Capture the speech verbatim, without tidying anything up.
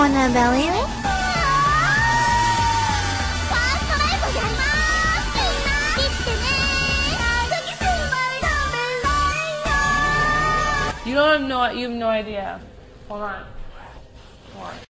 wanna belly you? You don't have no, you have no idea. Hold on. Hold on.